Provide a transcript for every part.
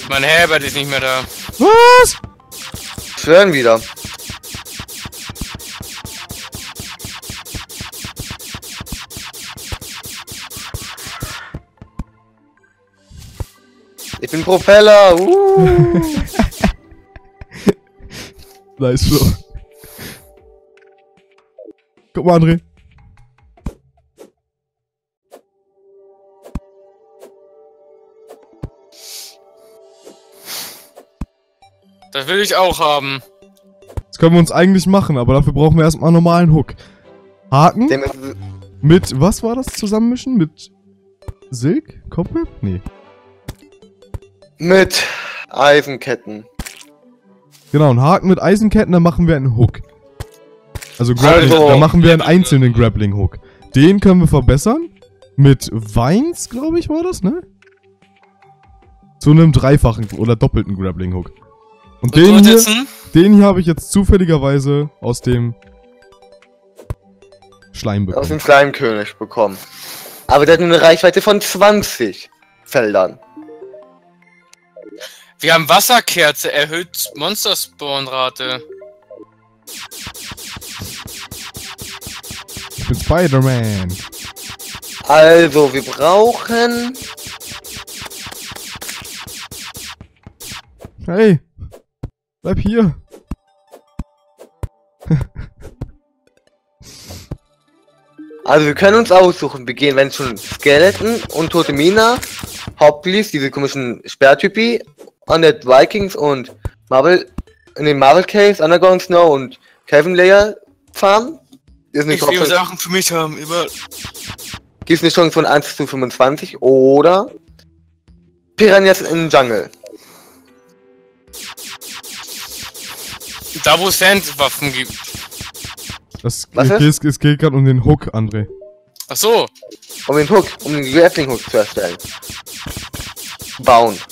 Mein Herbert ist nicht mehr da. Was? Schwören wieder. Ich bin Propeller. Nice, Flo. Guck mal, André. Das will ich auch haben. Das können wir uns eigentlich machen, aber dafür brauchen wir erstmal einen normalen Hook. Haken mit, was war das, zusammenmischen? Mit Silk? Cobweb? Nee. Mit Eisenketten. Genau, ein Haken mit Eisenketten, dann machen wir einen Hook. Also Grappling, dann machen wir einen einzelnen Grappling Hook. Den können wir verbessern. Mit Vines, glaube ich, war das, ne? Zu einem dreifachen oder doppelten Grappling Hook. Und den hier habe ich jetzt zufälligerweise aus dem Schleim bekommen. Aus dem Schleimkönig bekommen. Aber der hat nur eine Reichweite von 20 Feldern. Wir haben Wasserkerze, erhöht Monster-Spawn-Rate. Ich bin Spider-Man. Also, wir brauchen... Hey! Bleib hier! Also, wir können uns aussuchen. Wir gehen, wenn schon Skeleton und Tote Mina, Hoplis, diese komischen Sperrtypi, Undead Vikings und Marvel, in den Marvel Caves, Underground Snow und Cavern Layer Farm. Ich will Sachen für mich haben, überall. Gibt es eine Chance von 1 zu 25 oder Piranhas im Jungle. Da wo es Sandwaffen gibt. Es geht gerade um den Hook, André. Ach so. Um den Hook, um den Grappling Hook zu erstellen. Bauen.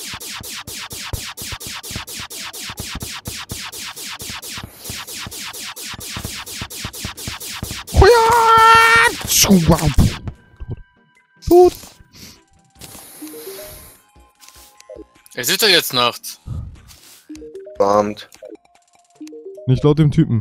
Tot. Es ist doch jetzt Nacht. Abend. Nicht laut dem Typen.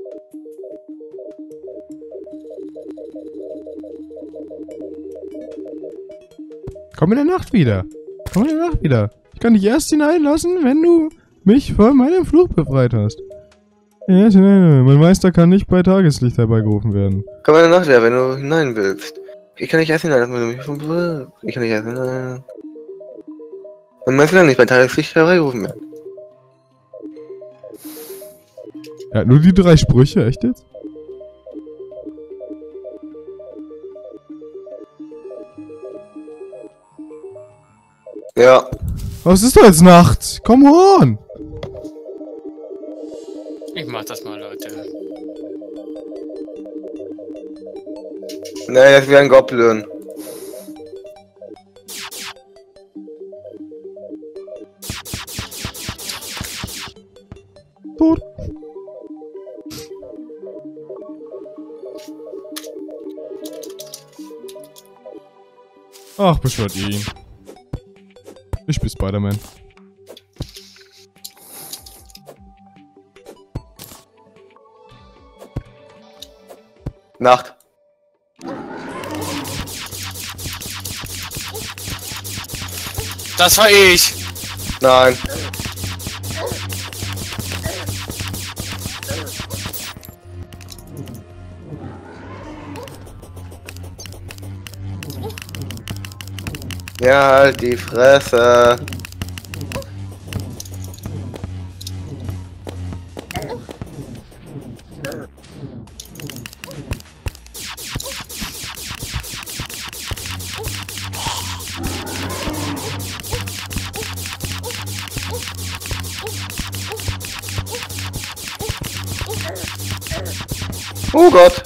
Komm in der Nacht wieder. Komm in der Nacht wieder. Ich kann dich erst hineinlassen, wenn du mich von meinem Fluch befreit hast. Erst hinein. Mein Meister kann nicht bei Tageslicht herbeigerufen werden. Komm in der Nacht wieder, wenn du hinein willst. Ich kann nicht erst hineinlassen, wenn du mich von... Ich kann nicht erst hinein... Mein Meister kann nicht bei Tageslicht herbeigerufen werden. Ja, nur die 3 Sprüche, echt jetzt? Ja. Was ist doch jetzt Nacht? Come on! Ich mach das mal, Leute. Nee, das ist wie ein Goblin. Tot. Ach, beschwört ihr ihn. Ich bin Spider-Man. Nacht. Das war ich. Nein. Ja, halt die Fresse. Oh Gott.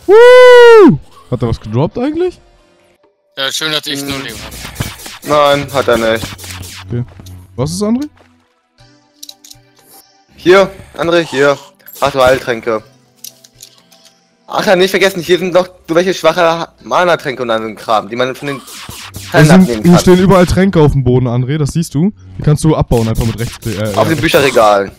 Woo! Hat er was gedroppt eigentlich? Ja, schön, dass ich nur Leben habe. Nein, hat er nicht. Okay. Was ist, André? Hier, André, hier. Hast du Heiltränke. Ach ja, nicht vergessen, hier sind noch so welche schwache Mana-Tränke und anderen Kram, die man von den Teilen abnehmen Hier kann. stehen überall Tränke auf dem Boden, André, das siehst du. Die kannst du abbauen, einfach mit Rechtsklick. Auf den Bücherregalen.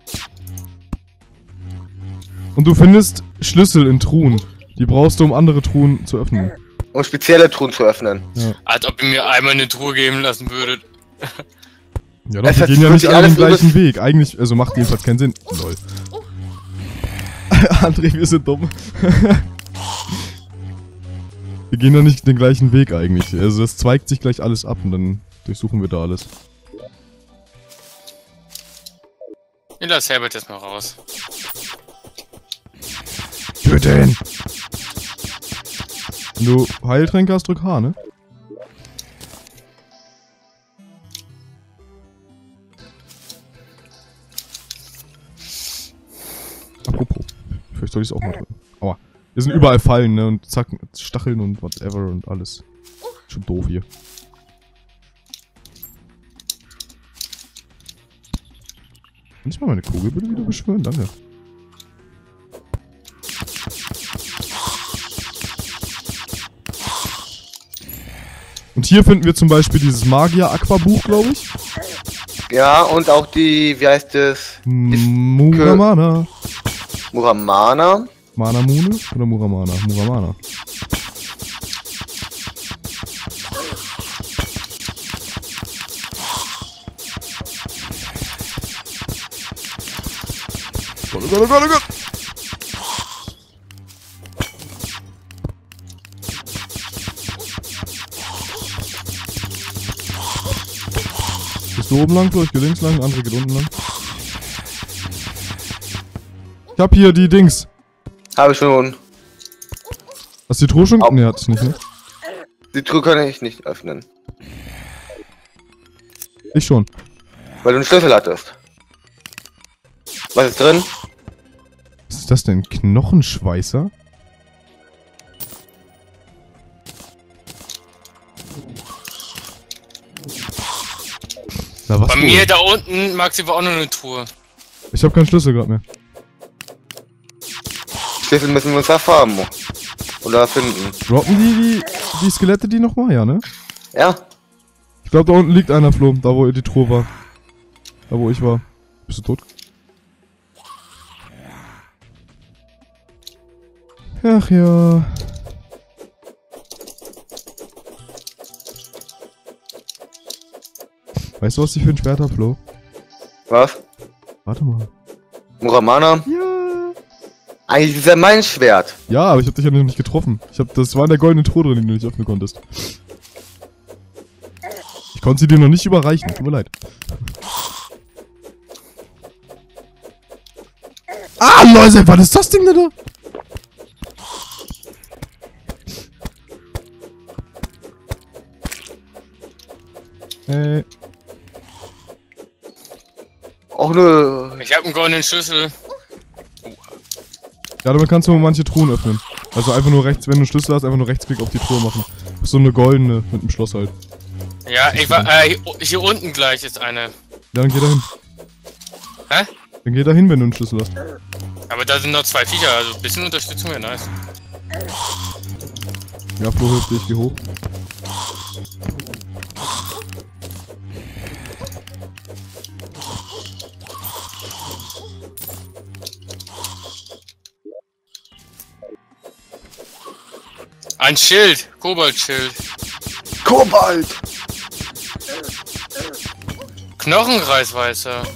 Und du findest Schlüssel in Truhen. Die brauchst du, um andere Truhen zu öffnen. Um spezielle Truhen zu öffnen. Ja, Als ob ihr mir einmal eine Truhe geben lassen würdet. ja doch, Es wir hat gehen ja nicht wirklich alle den alles gleichen Weg. Eigentlich, also macht jedenfalls keinen Sinn. Lol. André, wir sind dumm. Wir gehen ja nicht den gleichen Weg eigentlich. Also das zweigt sich gleich alles ab und dann durchsuchen wir da alles. Ich lass Herbert jetzt mal raus. Töten! Wenn du Heiltränke hast, drück H, ne? Apropos. Vielleicht soll ich es auch mal drücken. Aua. Hier sind überall Fallen, ne? Und zack, Stacheln und whatever und alles. Schon doof hier. Kann ich mal meine Kugel bitte wieder beschwören? Danke. Und hier finden wir zum Beispiel dieses Magier-Aquabuch, glaube ich. Ja, und auch die, wie heißt es? Muramana. Muramana. Manamune oder Muramana? Muramana. Gott, oh Gott, oh Gott, oh Gott! Bist du oben lang, ich geh links lang, andere geht unten lang. Ich hab hier die Dings. Habe ich schon. Hast du die Truhe schon? Ne, hat es nicht, ne? Die Truhe kann ich nicht öffnen. Ich schon. Weil du einen Schlüssel hattest. Was ist drin? Was ist das denn? Knochenschweißer? Na, was Bei wohl? mir da unten, Maxi, war auch noch eine Truhe. Ich hab keinen Schlüssel gerade mehr. Schlüssel müssen wir uns erfahren. Oder finden. Droppen die Skelette die nochmal? Ja, ne? Ja. Ich glaube, da unten liegt einer, Flo. Da, wo die Truhe war. Da, wo ich war. Bist du tot? Ach ja. Weißt du, was ich für ein Schwert hab, Flo? Was? Warte mal. Muramana? Ja. Eigentlich ist ja mein Schwert. Ja, aber ich hab dich ja noch nicht getroffen. Das war in der goldenen Truhe drin, die du nicht öffnen konntest. Ich konnte sie dir noch nicht überreichen. Tut mir leid. Ah, Leute, was ist das Ding denn da? Auch nur. Ich habe einen goldenen Schlüssel. Ja, damit kannst du manche Truhen öffnen. Also einfach nur rechts, wenn du einen Schlüssel hast, einfach nur Rechtsklick auf die Truhe machen. So eine goldene mit einem Schloss halt. Ja, ich war, hier unten gleich ist eine. Ja, dann geh da hin. Hä? Dann geh da hin, wenn du einen Schlüssel hast. Aber da sind noch zwei Viecher, also ein bisschen Unterstützung wäre nice. Ja, Flo hilft dir, ich geh hoch. Ein Schild, Koboldschild. Kobalt! Knochenkreisweißer.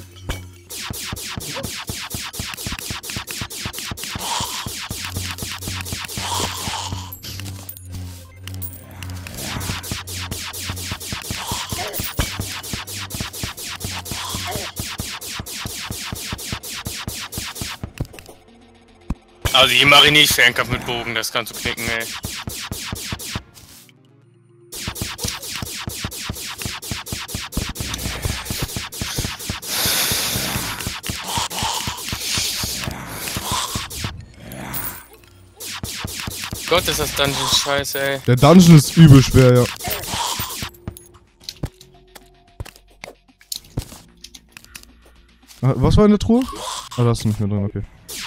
Also hier mache ich nicht Fernkampf mit Bogen, das kannst du knicken, ey. Gott, ist das Dungeon scheiße, ey. Der Dungeon ist übel schwer, ja. Was war in der Truhe? Ah, da ist nicht mehr drin, okay.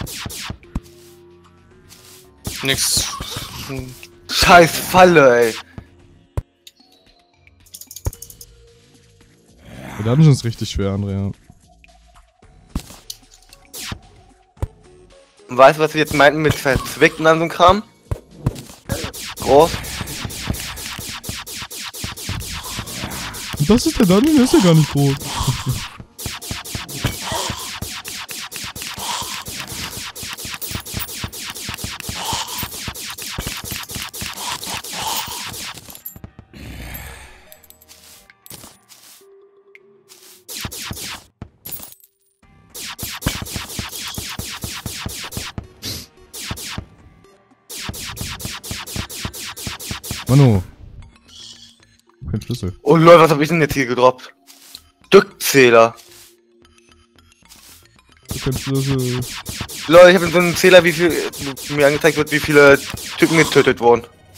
Nix. Scheiß Falle, ey. Der Dungeon ist richtig schwer, Andrea. Weißt du, was wir jetzt meinten mit verzwickt und an so einem Kram? Groß. Das ist der Dungeon, der ist ja gar nicht groß. Manu. Kein Schlüssel. Oh Leute, was hab ich denn jetzt hier gedroppt? Stückzähler. Kein Schlüssel. Leute, ich habe so einen Zähler, wie viel mir angezeigt wird, wie viele Typen getötet wurden.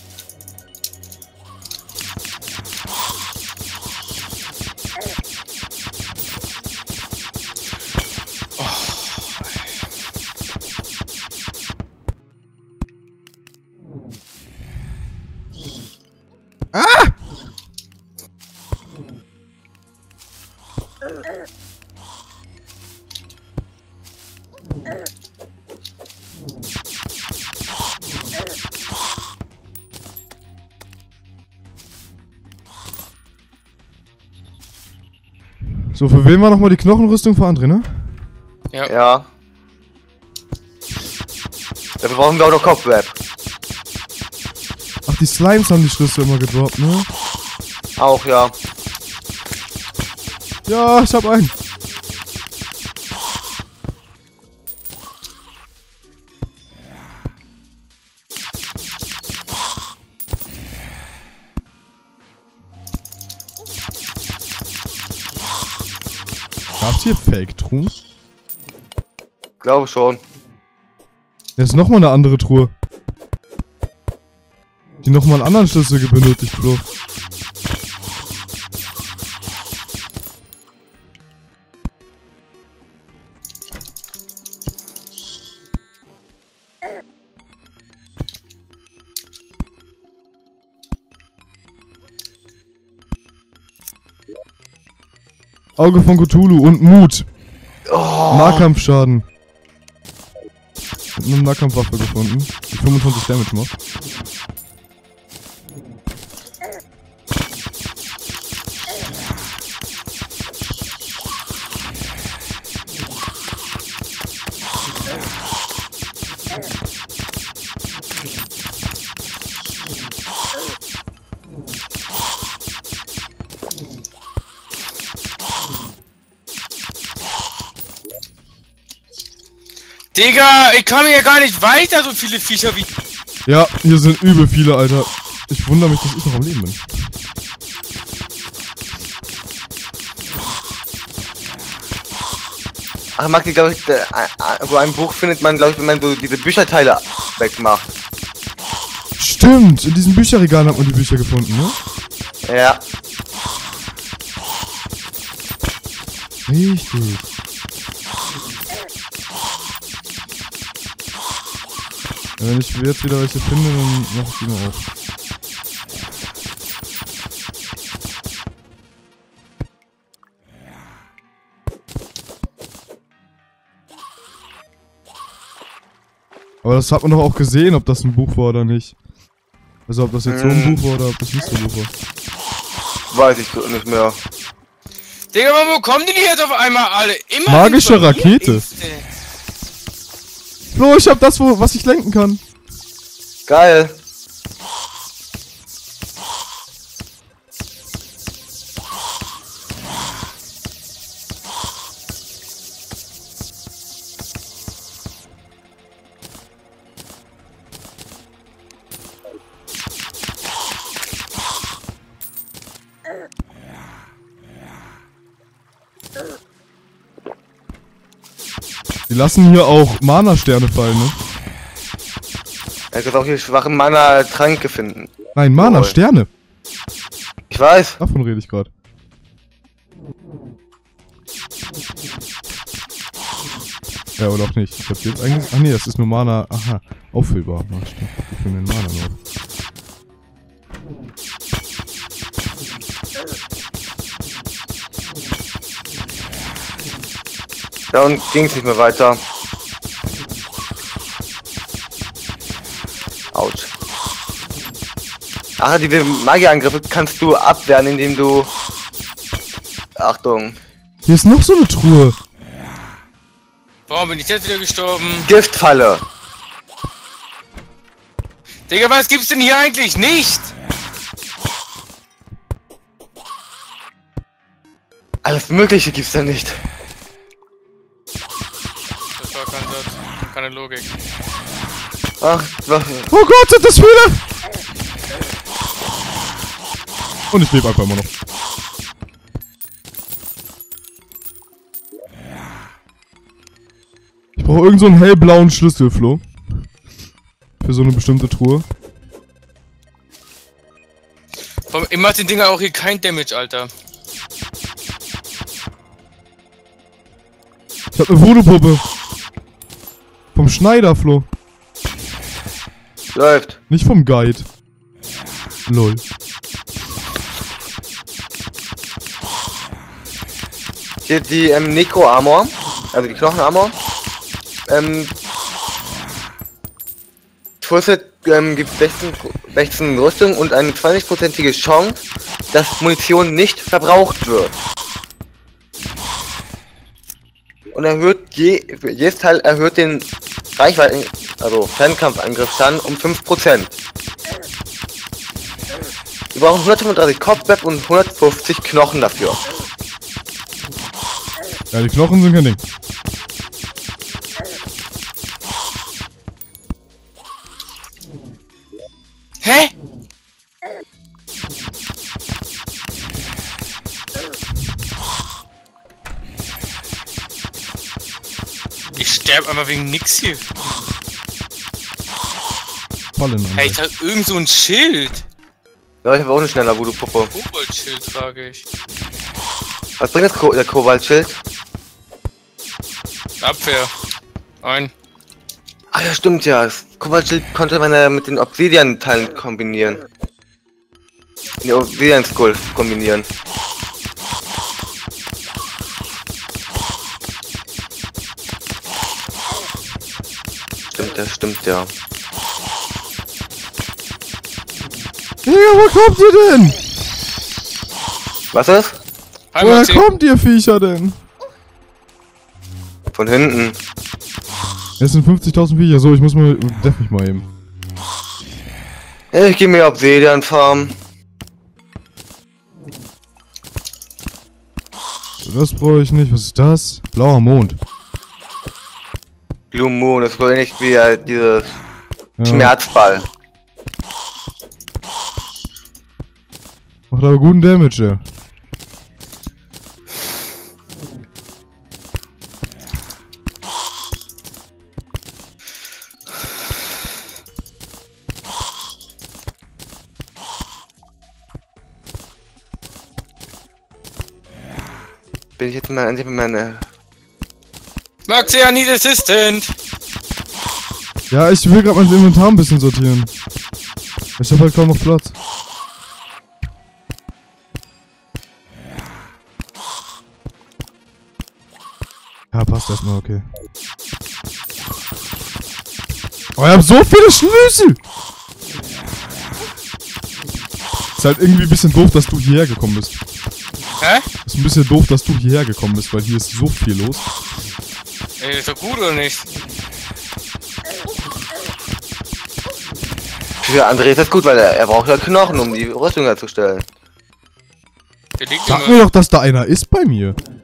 So, für wen war nochmal die Knochenrüstung? Für André, ne? Ja. Ja. Dafür brauchen wir auch noch Kopfweb. Ach, die Slimes haben die Schlüssel immer gedroppt, ne? Auch, ja. Ja, ich hab einen. Gab's hier Fake-Truhen? Glaube schon. Da ist nochmal eine andere Truhe. Die nochmal einen anderen Schlüssel benötigt, Bro. Auge von Cthulhu und Mut. Oh. Nahkampfschaden. Ich hab eine Nahkampfwaffe gefunden, die 25 Damage macht. Digga, ich komme hier gar nicht weiter, so viele Viecher wie... Ja, hier sind übel viele, Alter. Ich wundere mich, dass ich noch am Leben bin. Ach, Maxi, glaube ich, so ein Buch findet man, glaube ich, wenn man so diese Bücherteile wegmacht. Stimmt, in diesen Bücherregalen hat man die Bücher gefunden, ne? Ja. Richtig. Wenn ich jetzt wieder welche finde, dann mach ich die mal auf. Aber das hat man doch auch gesehen, ob das ein Buch war oder nicht. Also ob das jetzt so ein Buch war oder ob das nicht so ein Buch war. Weiß ich so nicht mehr. Digga, wo kommen die jetzt auf einmal alle? Immer Magische Rakete. Ey. Flo, ich hab das, was ich lenken kann. Geil. Die lassen hier auch Mana-Sterne fallen, ne? Er kann auch hier schwache Mana-Tränke finden. Nein, Mana, Jawohl. Sterne. Ich weiß. Davon rede ich gerade. Ja, oder auch nicht. Ich hab jetzt eigentlich... Ach nee, das ist nur Mana... Aha, auffüllbar. Ach, stimmt. Ich will den Mana nur. Da unten ging es nicht mehr weiter. Autsch. Ach, diese Magierangriffe kannst du abwehren, indem du... Achtung. Hier ist noch so eine Truhe. Warum bin ich jetzt wieder gestorben? Giftfalle. Digga, was gibt's denn hier eigentlich nicht? Alles Mögliche gibt's da nicht. Das war kein Satz. Keine Logik. Ach, was... Oh Gott, sind das viele! Und ich lebe einfach immer noch. Ich brauche irgend so einen hellblauen Schlüssel, Flo. Für so eine bestimmte Truhe. Warum macht den Dinger auch hier kein Damage, Alter? Ich hab eine Voodoo-Puppe. Vom Schneider, Flo. Läuft. Nicht vom Guide. Lol. Hier die Necro-Armor. Also die Knochen-Armor. Trusset gibt 16 Rüstung und eine 20%ige Chance, dass Munition nicht verbraucht wird. Und erhöht jedes Teil erhöht den Reichweiten, also Fernkampfangriffsschaden um 5%. Wir brauchen 135 Kopfweb und 150 Knochen dafür. Ja, die Knochen sind kein Ding. Hä? Ich sterb einfach wegen nix hier. Fallen an. Hey, ich trage irgend so ein Schild. Ja, ich habe auch eine schneller Voodoo-Puppe. Koboldschild trage ich. Was bringt das der Kobaltschild? Abwehr. Ein. Ah ja, stimmt ja. Das Kobaltschild konnte man mit den Obsidian-Teilen kombinieren. Die Obsidian-Skull kombinieren. Stimmt ja. Digga, wo kommt ihr denn? Was ist? Woher kommt ihr Viecher denn? Von hinten. Es sind 50.000 Viecher. So, ich muss mal... Deff mich mal eben. Ich gehe mir Obsidian farmen. Das brauche ich nicht. Was ist das? Blauer Mond. Blue Moon, das ist wohl nicht wie dieses Ja. Schmerzball. Macht aber guten Damage, ja. Bin ich jetzt mal endlich mit meiner... Maxi, I need assistant. Ja, ich will gerade mein Inventar ein bisschen sortieren. Ich habe halt kaum noch Platz. Ja, passt erstmal, okay. Oh, ich hab so viele Schlüssel! Ist halt irgendwie ein bisschen doof, dass du hierher gekommen bist. Hä? Ist ein bisschen doof, dass du hierher gekommen bist, weil hier ist so viel los. Ey, ist doch gut oder nicht? Für André ist das gut, weil er braucht ja Knochen, um die Rüstung herzustellen. Der liegt Sag immer. mir doch, dass da einer ist bei mir.